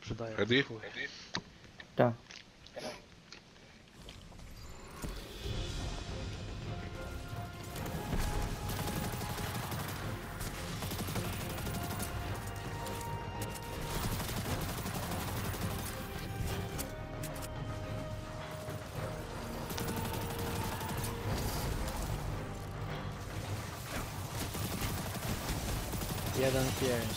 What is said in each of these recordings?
sprzedaję. Ready? Chuj. Tak. Jeden, pięć.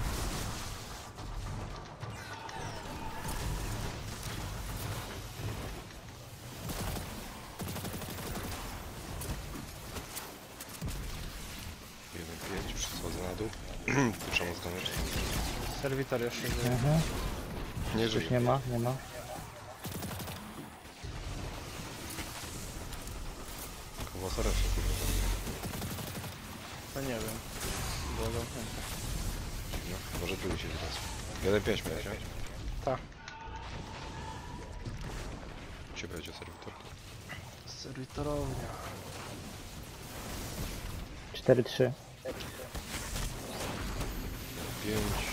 Jeden, pięć, już schodzę na dół. Tu trzeba zganiać. Serwitor jeszcze żyje. Mhm. Nie Już żyje. nie ma, nie ma. Koło serdecznie, kurwa. No nie wiem. Było zamknięte. No, może tu się teraz. Jeden, pięć miałeś, nie? Tak. Gdzie będzie serwitor? Serwitorownia. 4-3. Pięć.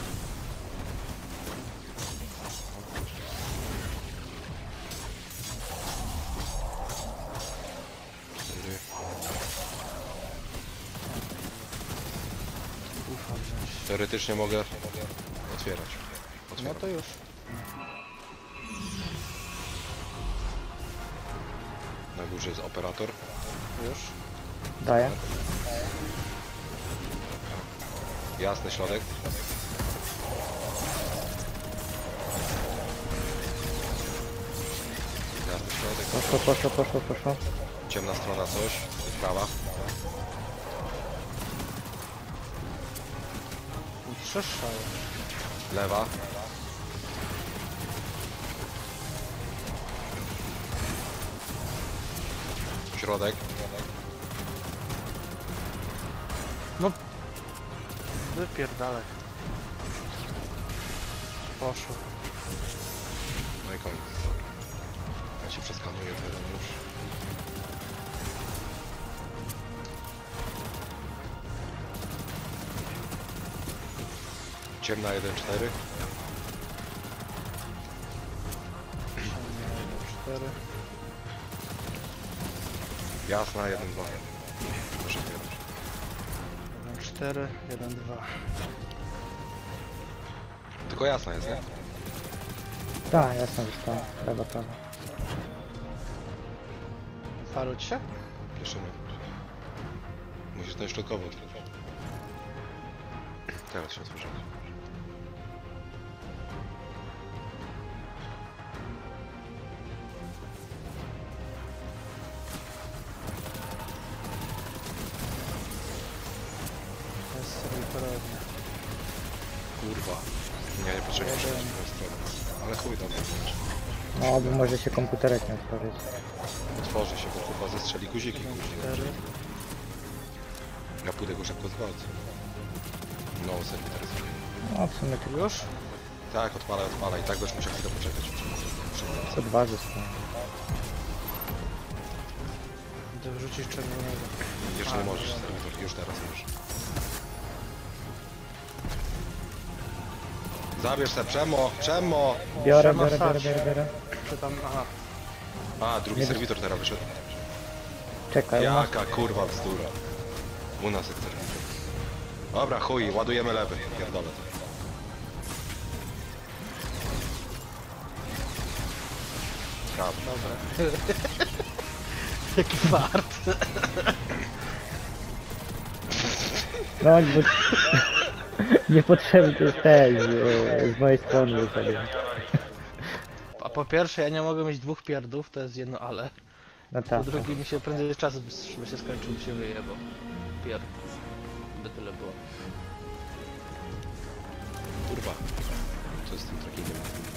Cztery. Ufa wziąć. Teoretycznie mogę otwierać. No Otwieram. to już. Na górze jest operator. Już. Daję. Jasny środek. Jasny środek. Poszło, poszło, poszło, poszło. Ciemna strona coś. Prawa. Utrzeszczało. Lewa. Środek. No. Wypierdalaj. Poszło. No i koniec. Ja ci przeskanuję teren już. Ciemna 1-4. 4. Jasna 1-2. Proszę pierwszy. 1, 4, 1, 2. Tylko jasna jest, nie? Tak, jasno zostało. Prawo, prawo. Faruć się? Pieszymy. Musisz ten środkowo tylko. Teraz się otworzymy. To jest serwitorownia. Kurwa. Nie poczekaj, muszę Jeden. w twoją stronę. Ale chuj tam jest. No, bo może się komputerek nie otworzyć. Otworzy się, bo chyba zestrzeli guziki później. 4. Ja pójdę go szybko zgwałcę. No, serwitor jest. No, w sumie tylko Już? Tak, odpalaj, odpalaj. I tak będziesz musiał chwilę poczekać. co 2 zostało. Idę wrzucić czerwonego. Jeszcze nie możesz, serwitor. Już teraz możesz. Zabierz se, Przemo! Przemo! Biorę, Siema, biorę, biorę, Sać. biorę, biorę. Czy tam... Aha. A, drugi Nie serwitor teraz wyszedł. Czekaj, u nas Jaka kurwa bzdura. U nas jest serwitor. Dobra, chuj, ładujemy lewy. Pierdolę to. Prawy. Dobra. Jaki fart. No, bo... Niepotrzebny to jest ten, z mojej strony zostawiłem. A po pierwsze ja nie mogę mieć dwóch pierdów, to jest jedno ale. No Po tak. drugie mi się prędzej czas by się skończył, by się wyjebał. Pierd. By tyle było. Kurwa. Co jest z tym trackingiem?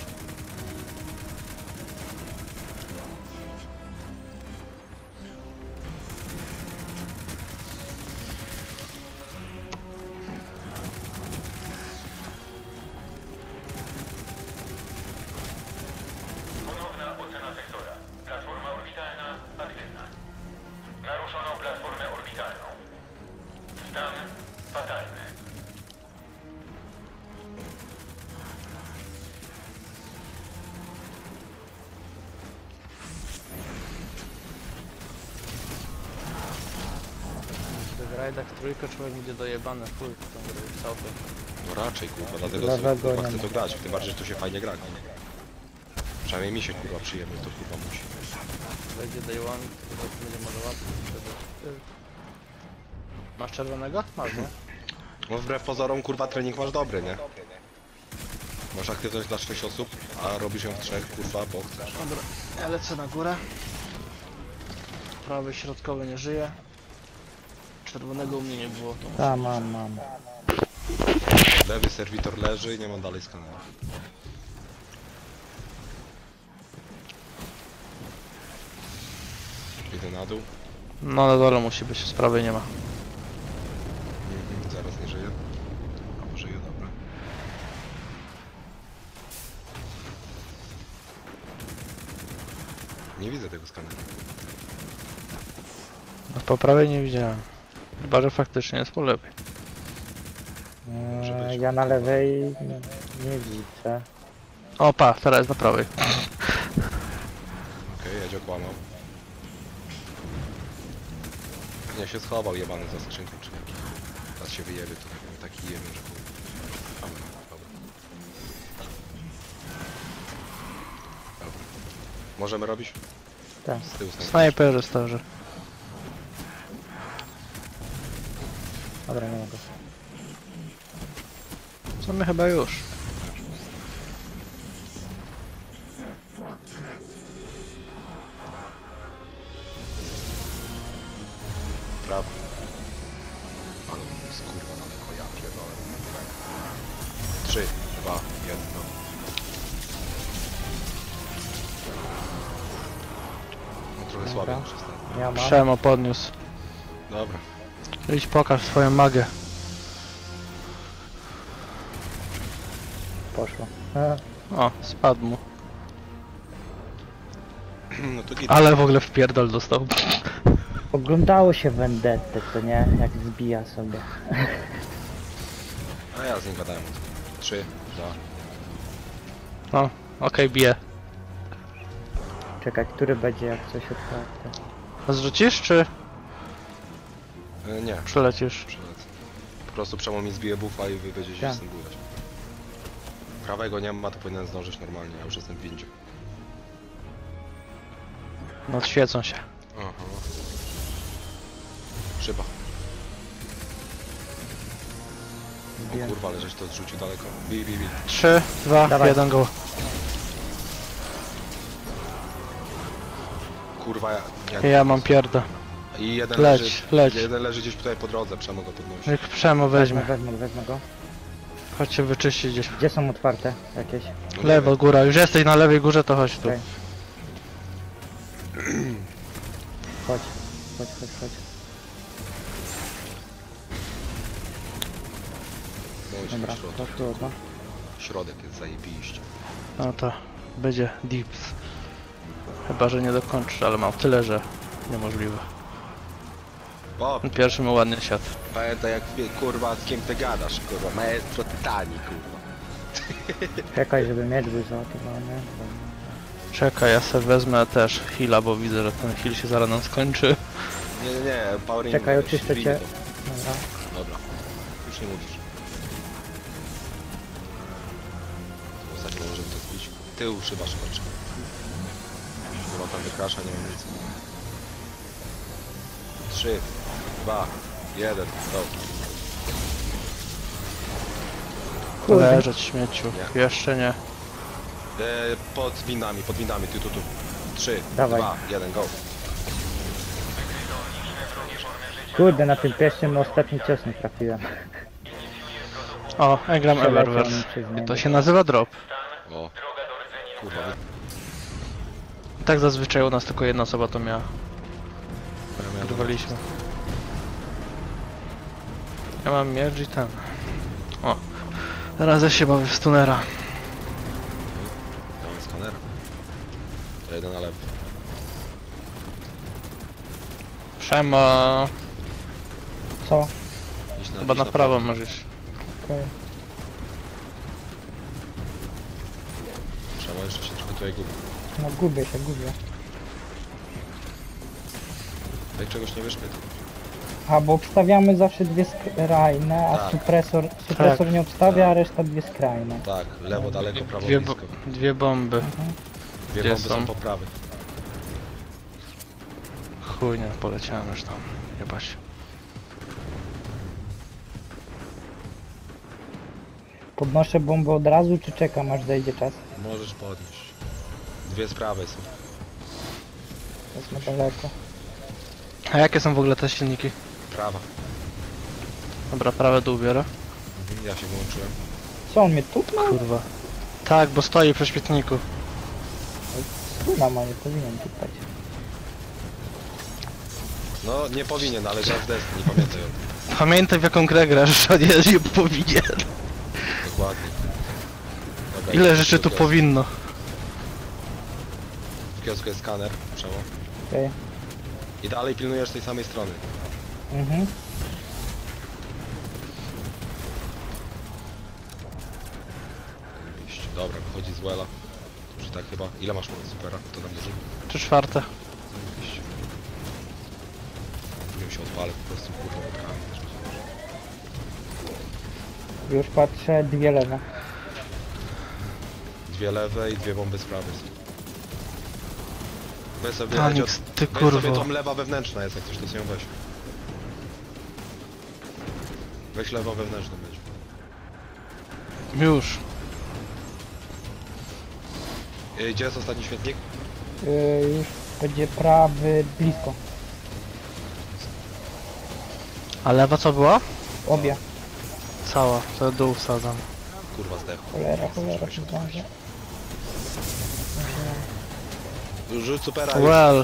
Ponowna ocena sektora. Platforma orbitalna aktywna. Naruszono platformę orbitalną. Stan fatalny. rajdach w trójkę człowiek będzie dojebany w chuj w tą grę w Southie. No raczej kurwa, dlatego Lewego kurwa nie chcę ma. to grać, tym bardziej, że tu się fajnie gra. Przynajmniej mi się kurwa przyjemnie to kurwa musi. Wejdzie day one, to będzie może łatwiej wtedy. Masz czerwonego? Masz, nie? No wbrew pozorom kurwa trening masz dobry, nie? Masz aktywność dla 6 osób, a robisz ją w 3 kurwa, bo chcesz. Dobra, ja lecę na górę. Prawy środkowy nie żyje. Czerwonego u mnie nie było, to muszę... Ta, mam. Lewy serwitor leży i nie mam dalej skanera. Idę na dół. No na dole musi być, z prawej nie ma. Zaraz nie żyje. A żyje, dobra. Nie widzę tego skanera. No, po prawej nie widziałem. Chyba, że faktycznie jest po lewej. Może być. Ja na lewej nie widzę. O, pa, teraz jest na prawej. Okej, Jadzio kłamał. Nie się schował jebany za skrzynką czy nie. Teraz się wyjebie, to taki jemy, że chuj. Dobra, dobra. Dobra. Możemy robić? Tak. Z tyłu snajper. Snajperzy starzy. Dobra, nie mogę. Co my chyba już. Prawo. Ale on jest kurwa daleko, ja pierdolę. 3, 2, 1, no. No trochę Dobra. słabiej niż ostatnio. Ja mam. Przemo podniósł. Dobra. Idź pokaż swoją magę. Poszło. O, spadł mu. No to git. Ale w ogóle wpierdol dostał. Oglądało się Vendettę, to nie? Jak zbija sobie. A ja z nim gadałem. 3, 2. No, okej, bije. Czekaj, który będzie jak coś otwarte. Zrzucisz czy Nie, przelecisz? przelecę. Po prostu Przemo mi zbije buffa i wy będziecie się Tak. z tym bujać. Prawego nie ma, to powinien zdążyć normalnie, ja już jestem w windzie. No, świecą się. Aha. Szyba. O Wiem. kurwa, ale żeś to zrzucił daleko. Bij. 3, 2, Dawaj. 1, go. Kurwa, Ja mam pierdę. I jeden Leć, leży, leć. jeden leży gdzieś tutaj po drodze, Przemo go podnosi. Niech Przemo weźmie. Wezmę go. Chodźcie wyczyścić gdzieś. Gdzie są otwarte jakieś? No nie Lewo, wiem. góra. Już jesteś na lewej górze, to chodź tu. Okej. Chodź. Bądź Dobra, na środek. to tu oba. Środek jest zajebiście. No to będzie dips. Chyba, że nie dokończysz, ale mam tyle, że niemożliwe. O, Pierwszy mu ładnie siadł. pamiętaj jak kurwa z kim ty gadasz, kurwa. Maestro Titani, kurwa. Czekaj, żeby miecz był załadowany. Czekaj, ja sobie wezmę też heala, bo widzę, że ten heal się zaraz nam skończy. Nie, Power Czekaj, Inc. oczyszczę Wbij cię. to. Dobra. Dobra, już nie mówisz. Ostatnio może to zbić. Tył szyba szybacz. Chyba tam wykrasza, nie mam nic. 3, 2, 1, go. Kurde. Leżeć śmieciu. Nie. Jeszcze nie. Pod windami, tu. 3, Dawaj. 2, 1, go. Kurde, na tym pierwszym ostatni cios nie trafiłem. O, Engram Przeleciał Eververse. mi przez niego. To się nazywa drop. O, kurwa, Tak zazwyczaj u nas tylko jedna osoba to miała. Grywaliśmy. Ja mam miecz i ten. O. Teraz ja się bawię w stunera. Mamy skanera. To jeden na lewo. Przemo. Co? Idź Chyba idź na prawo możesz. Okej. Trzeba jeszcze się trochę tutaj gubi. No gubię się. Jak czegoś nie wiesz, pytaj. A bo obstawiamy zawsze dwie skrajne, a Tak. supresor nie obstawia, a reszta dwie skrajne. Tak, lewo, daleko, prawo, Dwie, blisko. dwie bomby. Dwie gdzie bomby są są? po prawej. Chuj, nie poleciałem już tam. Jebać. Podnoszę bombę od razu, czy czekam aż zejdzie czas? Możesz podnieść. Dwie z prawej są. Wezmę daleko. A jakie są w ogóle te silniki? Prawa. Dobra, prawe dół biorę. Ja się wyłączyłem. Co, on mnie tupnął? Kurwa. Tak, bo stoi przy świetniku. Stuna ma, nie powinien tupać. No nie powinien, ale grasz w Destiny, pamiętaj o tym. Pamiętaj w jaką grę grasz, a nie powinien. Dokładnie. Dobra, Ile idź rzeczy do tu kiosku. powinno? W kiosku jest skaner, przełom. Okej. I dalej pilnujesz tej samej strony. Mhm. Iść. Dobra, wychodzi z Wella. Już i tak chyba. Ile masz supera? To nam dużo. 3/4. Iść. Drugim się odpalę po prostu kurwa wodkami. Już patrzę, dwie lewe. Dwie lewe i dwie bomby z prawej są. Weź sobie, Tanix, ty weź sobie kurwo. tą lewa wewnętrzna jest, jak coś to sobie ją weź. Weź lewą wewnętrzną będzie. Już. Gdzie jest ostatni świetnik? Już będzie prawy blisko. A lewa co była? Obie. Cała. To dół wsadzam. Kurwa zdechł. Cholera, nie zdążę. Rzuć supera już. Well.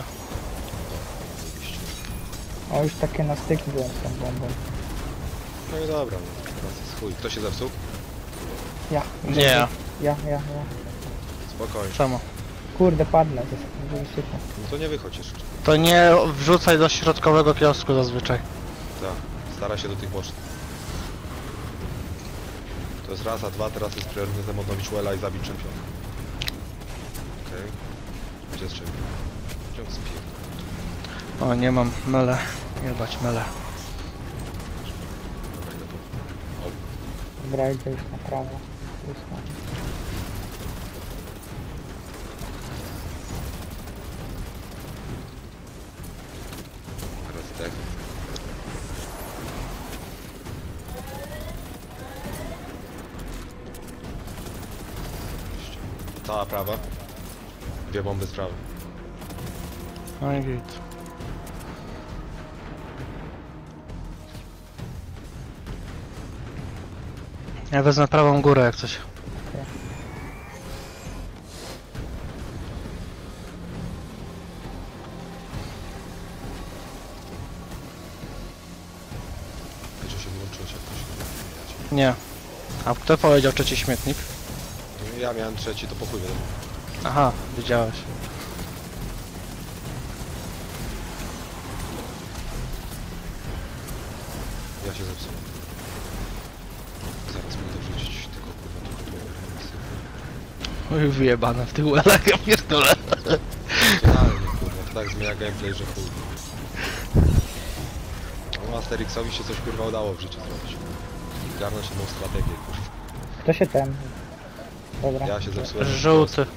O, już takie na styk byłem z tą bombą. No i dobra, no, teraz jest chuj. Kto się zepsuł? Ja. Nie. Ja. Spokojnie. Czemu? Kurde, padnę. To jest super. No to nie wychodź jeszcze. To nie wrzucaj do środkowego kiosku zazwyczaj. Tak, stara się do tych bocznych. To jest raz, a dwa, teraz jest priorytetem odnowić Wella i zabić czempiona. Okej. Gdzie jest czempion? Gdzie on spierdol? O, nie mam mele. Jebać mele. Dobra, idę po... O, Dobra, idę już na prawo. Już na... teraz zdech. Cała prawa. Dwie bomby z prawej. No i git. Ja wezmę prawą górę jak coś. Wiecie, się wyłączyłeś jakoś. Nie. A kto powiedział trzeci śmietnik? Ja miałem trzeci, to po chuj wiadomo. Aha, widziałeś. Ja się zepsułem. Zaraz pójdę wrzucić tylko kurwa tylko Oj, wyjebane w tych łelach, ja pierdolę. Totalnie kurwa, to tak zmienia gameplay, że chuj. No Asterixowi się coś kurwa udało w życiu zrobić. Garnąć jedną strategię kurwa. To się ten... Dobra. Ja się zepsułem. Żółty.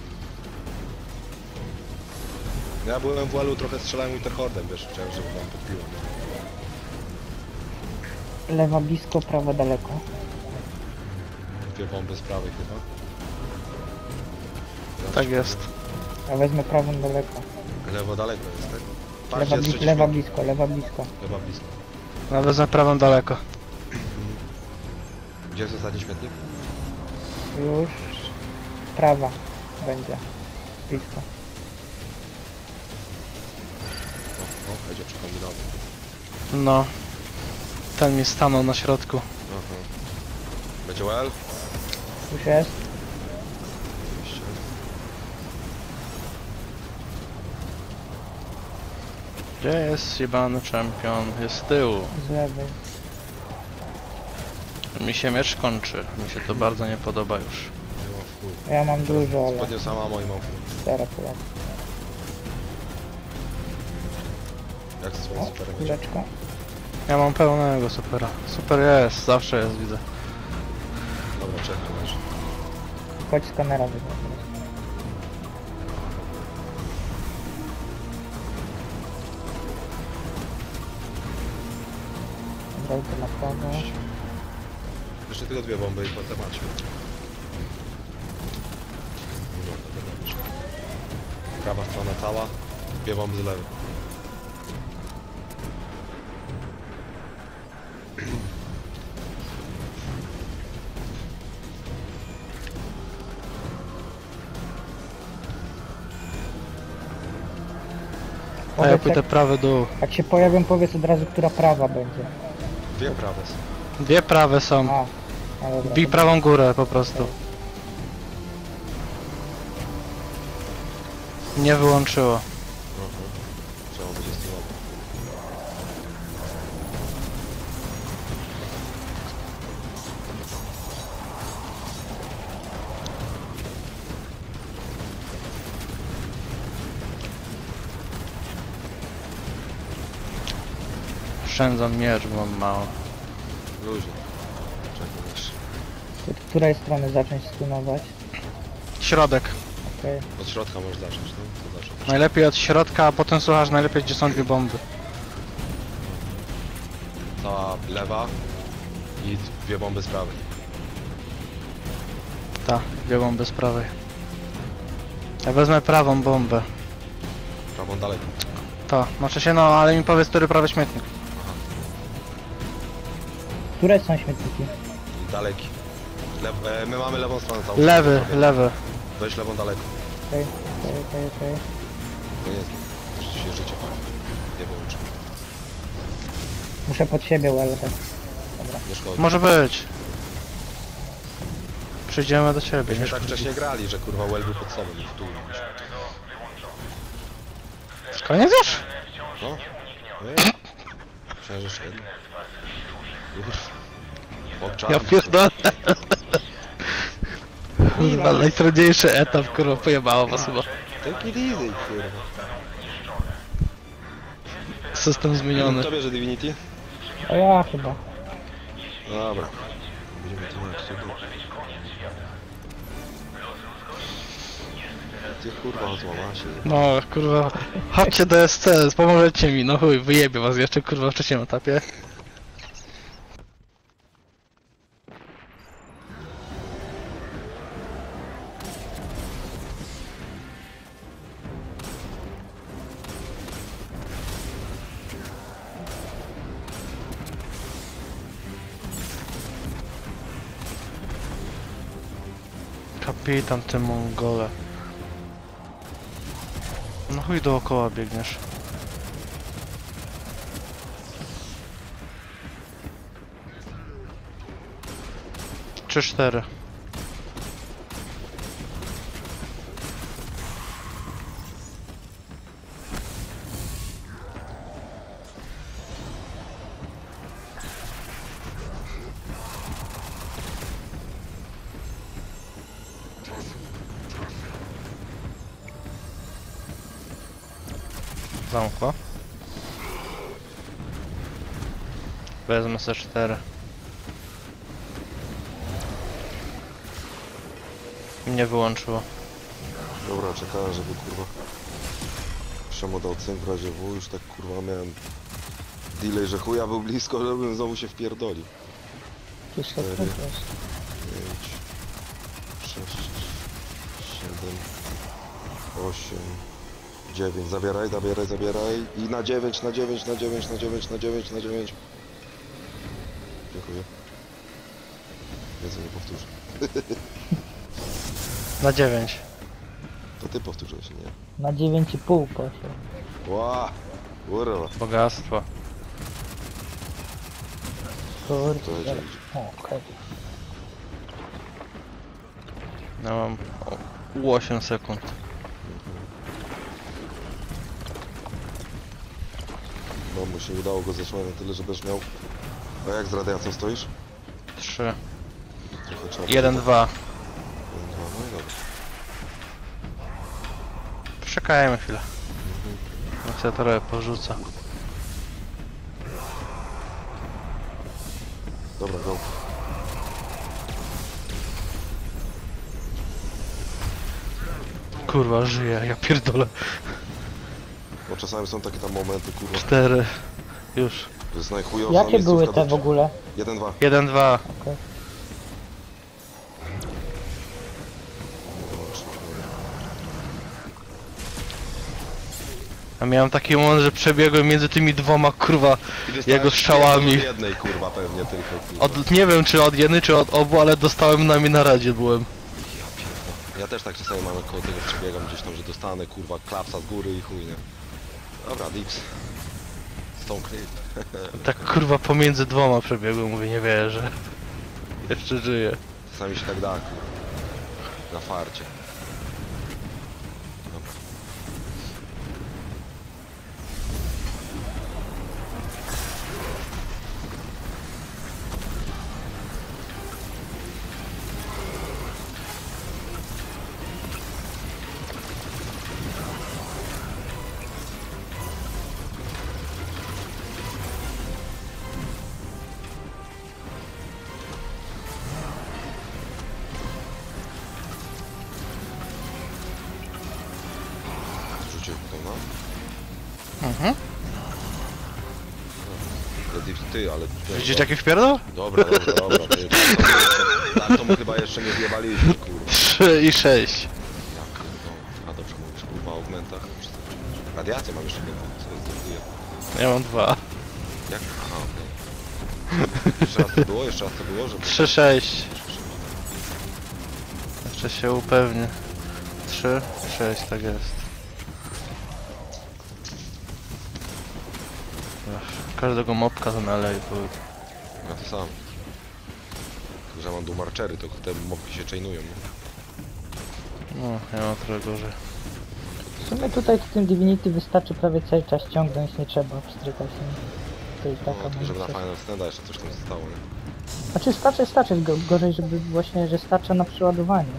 Ja byłem w Wellu, trochę strzelałem Winterhordem, wiesz, chciałem, żeby wam podbiło, nie? Lewa blisko, prawa daleko. Dwie bomby z prawej chyba. Tak jest. Ja wezmę prawą daleko. Lewo daleko jest, tak? Patrzcie, jest trzeci Lewa śmietnik. blisko, lewa blisko. Lewa blisko. Ja wezmę prawą daleko. Gdzie jest ostatni śmietnik? Już... Prawa będzie. Blisko. O, będzie przekombinował. No. Ten mi stanął na środku. Aha. Będzie Well? Już jest. Oczywiście. Gdzie jest jebany czempion? Jest z tyłu. Z lewej. Mi się miecz kończy. Mi się to bardzo nie podoba już. Nie ma w chuj. Ja mam dużo, ale... Podniosła mamo i mam chuj. Teraz polecę. Jak ze swoim O, superem będzie? chwileczkę. Ja mam pełnego supera. Super jest, zawsze jest, widzę. Dobra, czekaj, leży. Chodź skanera wybrać. Dobra, idę na prawo. Jeszcze tylko 2 bomby i po temacie. No, to dobrze. Prawa strona cała, 2 bomby z lewej. A ja Powiedz, pójdę prawy dół. jak się pojawią, powiedz od razu, która prawa będzie. 2 prawe są. Dwie prawe są. A dobra. Bij prawą górę po prostu. Nie wyłączyło. Trzeba będzie stylować. Szczędzam miecz, bo mam mało. Luźno. Czekaj jeszcze. Od której strony zacząć stunować? Środek. Okej. Od środka możesz zacząć, no? To zacznij. Najlepiej od środka, a potem słuchasz najlepiej gdzie są dwie bomby. Cała lewa i 2 bomby z prawej. Ta, dwie bomby z prawej. Ja wezmę prawą bombę. Prawą daleko. To, znaczy się no, ale mi powiedz, który prawy śmietnik. Które są śmietniki? Daleki. My mamy lewą stronę całą. Lewy, lewy. Weź lewą daleko. Okej. To nie jest. Że się życie pali. Nie wyłączę. Muszę pod siebie łelkę. Nie szkodzi. Może być. Przyjdziemy do ciebie, nie Myśmy tak szkodzi. wcześniej grali, że kurwa well był pod sobą i w dół. Koniec już? No? No myślałem, że jeszcze jedno. Już. Podczas. Ja pierdolę. Kurwa, najtrudniejszy etap, kurwa, pojebało was chyba. Take it easy, kurwa. System zmieniony. Kto bierze Divinity? O ja chyba. Dobra. Będziemy tu na cudu. Ty kurwa złama się. No, kurwa, chodźcie do SC, pomożecie mi, no chuj, wyjebie was jeszcze, kurwa, w wcześniejszym etapie. Kapitan, ty Mongole. No chuj dookoła biegniesz. Trzy, cztery. Zamkło. Wezmę se 4. Nie wyłączyło. Dobra, czekałem, żeby kurwa Przemo dał cynk w razie W, już tak kurwa miałem delay, że chuja był blisko, żebym znowu się wpierdolił. Tu są 4, też. 5, 6, 7, 8, 9. Zabieraj. I na 9. Dziękuję. Więcej nie powtórzę. Na 9. To ty powtórzyłeś, nie? Na 9,5 poszło. Ła! Kurwa. Bogactwo. Kurde. To jedzie. Okej. Ja mam 8 sekund. No, mu się udało go zatrzymać na tyle, że będziesz miał... A jak z radiacją stoisz? 3. Trochę trzeba... 1, 2. 1, 2, no i dobra. Czekajmy chwilę. Niech się trochę porzuca. Dobra, go. Kurwa, żyje, ja pierdolę. Bo czasami są takie tam momenty, kurwa, 4. Już. że jest najchujowa Jakie były miejscówka te w do- ogóle? 1-2. 1-2. Okej. A miałem taki moment, że przebiegłem między tymi dwoma, kurwa, I dostałeś jego strzałami. od jednej, kurwa, pewnie tylko, kurwa. Nie wiem czy od jednej, czy od obu, ale dostałem na mnie na radzie byłem. Ja pierdolę. Ja też tak czasami mam koło tego przebiegam gdzieś tam, że dostanę, kurwa, klapsa z góry i chuj, nie? Dobra, Dips. Stone Creek. Tak kurwa pomiędzy dwoma przebiegłem, mówię, nie wierzę. Jeszcze żyję. Czasami się tak da, kurwa. Na farcie. Dobra. Rzucił tutaj, no. Mhm. Ja Dips, ty, ale... Widzisz jaki wpierdol? Dobra, ty. Tak to my chyba jeszcze nie zjebaliśmy, kurwa. 3 i 6. Jak no. A dobrze mówisz, kurwa, o augmentach. Radiację mam jeszcze, co jest to chuje. Ja mam 2. Jak? Aha, okej. Jeszcze raz to było? Jeszcze raz to było? Żeby... 3-6. Jeszcze się upewnię. 3, 6, tak jest. Ech, każdego mopka to naleje, bo... Ja to sam. Tylko, że mam tu marczery, to te mopki się chainują, nie? No, ja mam trochę gorzej. W sumie tutaj w tym Divinity wystarczy prawie cały czas ciągnąć, nie trzeba pstrykać. To i taka No, tylko żeby na będzie. Final Standa jeszcze coś tam zostało, nie? Znaczy starczy, gorzej, żeby właśnie, że starcza na przeładowanie.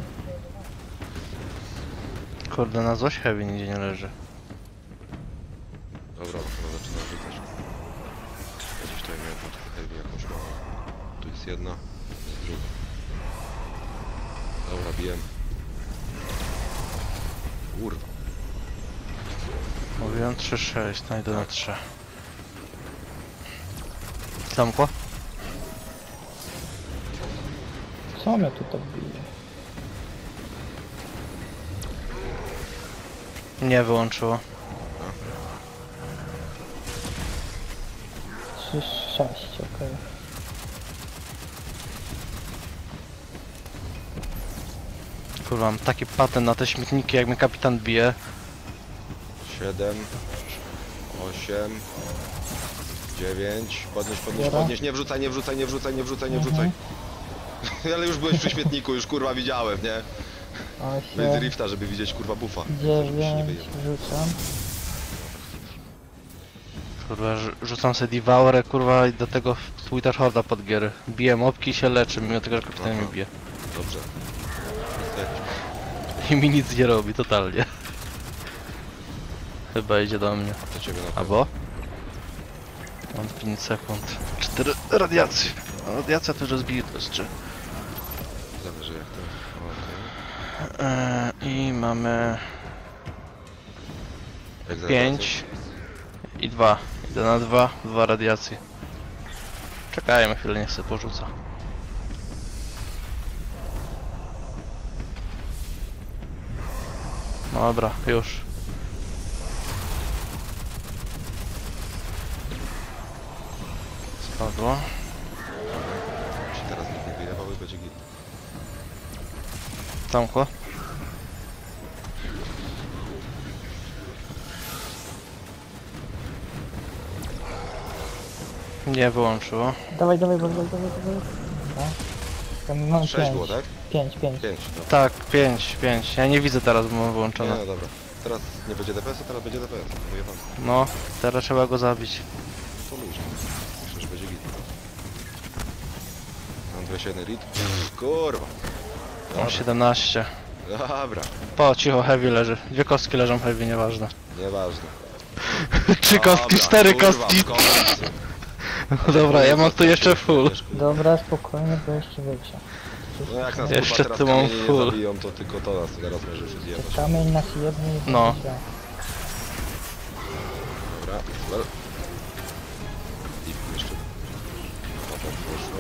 Kurde, na złość heavy nigdzie nie leży. Dobra, chyba zaczyna rzucać. Ja gdzieś tutaj miałem paczkę heavy jakąś małą. Tu jest jedna, jest druga. Dobra, bijem. Kurwa. Mówiłem 3-6, no idę na 3. Zamkło? Co mnie tu tak bije? Nie wyłączyło. 3, 6, okej. Kurwa, mam taki patent na te śmietniki, jak mnie kapitan bije. 7, 8, 9, podnieś, Dobra. podnieś, nie wrzucaj, Ale już byłeś przy śmietniku, już kurwa widziałem, nie? Bez 8, drifta, żeby widzieć kurwa buffa. Żeby się nie 9, wyjebał. rzucam. Kurwa, rzucam sobie devourę, kurwa, i do tego Twitter horda pod giery. Biję mopki i się leczy, mimo tego, że kapitan mnie bije. Dobrze. I mi nic nie robi, totalnie. Chyba idzie do mnie. To ciebie na pewno. Albo? Mam 5 sekund. 4 radiacje. A radiacja to już rozbije to jeszcze. Zależy jak to. Okej. I mamy Jak 5 i 2. Idę na 2, 2 radiacje. Czekajmy chwilę, niech sobie porzuca. Dobra, już. Spadło. Jeśli teraz nikt nie wyjebał i będzie git. Zamkło. Nie wyłączyło. Dawaj. No. Tam mam 6 było, tak? 5. 5, dobra. Tak, 5. Ja nie widzę teraz, bo mam Nie, wyłączone. no dobra. Teraz nie będzie DPS-u, teraz będzie DPS. Wyjebane. No, teraz trzeba go zabić. To luźno. Myślę, że będzie git. Mam 21 rit. Kurwa. Mam 17. Dobra. Po, cicho, heavy leży. 2 kostki leżą heavy, nieważne. Nieważne. 3 kostki, Dobra, 4 kurwa, kostki. w końcu. Dobra, ja mam tu jeszcze full. Dobra, spokojnie, bo jeszcze wiecie. No jak nas Jeszcze kurwa tu teraz mam kamienie nie full. zabiją, to tylko to nas teraz może się zjebać. Kamień nas jedny i No. będzie źle. Dobra, well. Deep jeszcze. Papa poszło,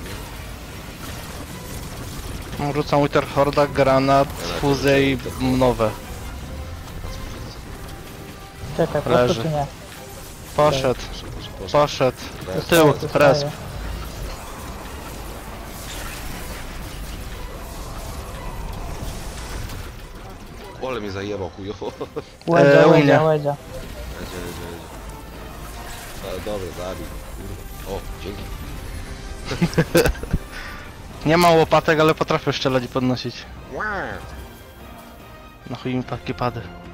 a nie. Rzucam Wither Horda, granat, fuzję i nowe. Czekaj, prosto Leży. czy nie? Poszedł, Poszło. poszedł. Res. Tył, Dostaję. res. Ole mnie zajebał chujowo. Łedzia, u łedzia, mnie. łedzia. Jedzie. Ale dobra, zabij. Kurwa. O, dzięki. Nie mam łopatek, ale potrafię strzelać i podnosić. Wow. Na chuj mi takie pady.